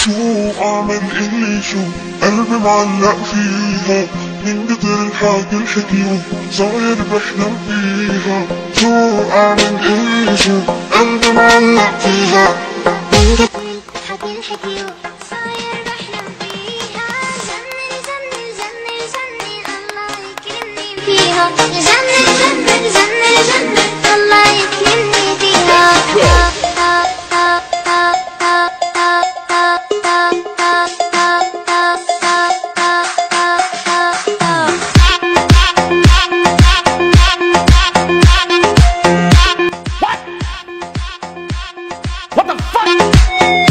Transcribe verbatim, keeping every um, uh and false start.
شو اعمل اللي شو قلبي معلق فيها من قدر الحاجة الحكيو صاير بحلم فيها. شو اعمل اللي شو قلبي معلق فيها من قدر الحاجة الحكيو صاير بحلم فيها. جنن جنن جنن جنن الله يكرمني فيها. جنن جنن جنن جنن الله يكرمني فيها. What the fuck?